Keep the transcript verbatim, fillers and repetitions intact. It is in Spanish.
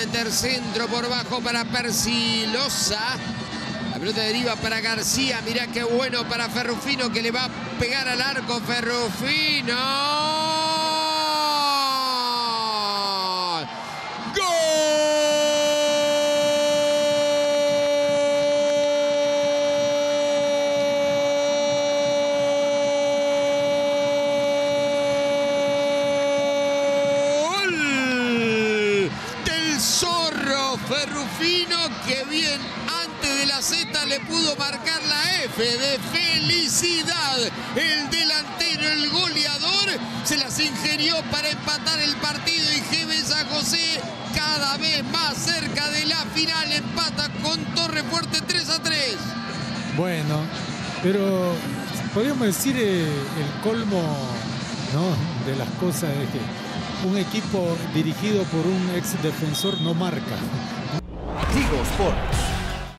meter centro por bajo para Persilosa. La pelota deriva para García. Mirá qué bueno para Ferrufino, que le va a pegar al arco. Ferrufino. Ferrufino, que bien antes de la Z le pudo marcar la F de felicidad. El delantero, el goleador, se las ingenió para empatar el partido y G B San José cada vez más cerca de la final. Empata con Torrefuerte tres a tres. Bueno, pero podríamos decir eh, el colmo, ¿no?, de las cosas es que un equipo dirigido por un ex defensor no marca. Tigo Sports.